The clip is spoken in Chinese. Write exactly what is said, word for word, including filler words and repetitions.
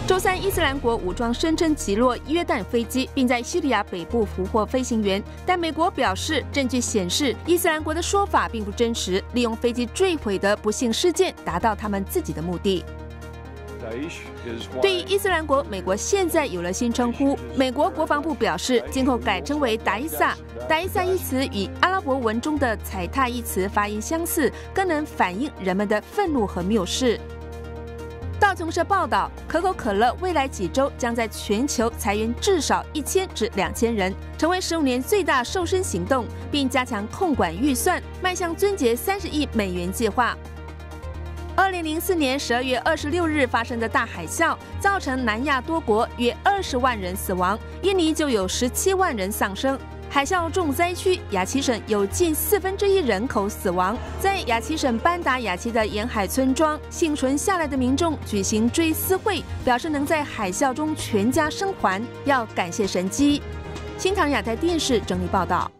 周三，伊斯兰国武装声称击落约旦飞机，并在叙利亚北部俘获飞行员。但美国表示，证据显示伊斯兰国的说法并不真实，利用飞机坠毁的不幸事件达到他们自己的目的。 对于伊斯兰国，美国现在有了新称呼。美国国防部表示，今后改称为达伊萨。达伊萨一词与阿拉伯文中的踩踏一词发音相似，更能反映人们的愤怒和蔑视。 道琼社报道，可口可乐未来几周将在全球裁员至少一千至两千人，成为十五年最大瘦身行动，并加强控管预算，迈向撙节三十亿美元计划。二零零四年十二月二十六日发生的大海啸，造成南亚多国约二十万人死亡，印尼就有十七万人丧生。 海啸重灾区雅琪省有近四分之一人口死亡，在雅琪省班达雅琪的沿海村庄，幸存下来的民众举行追思会，表示能在海啸中全家生还，要感谢神迹。新唐亚太电视整理报道。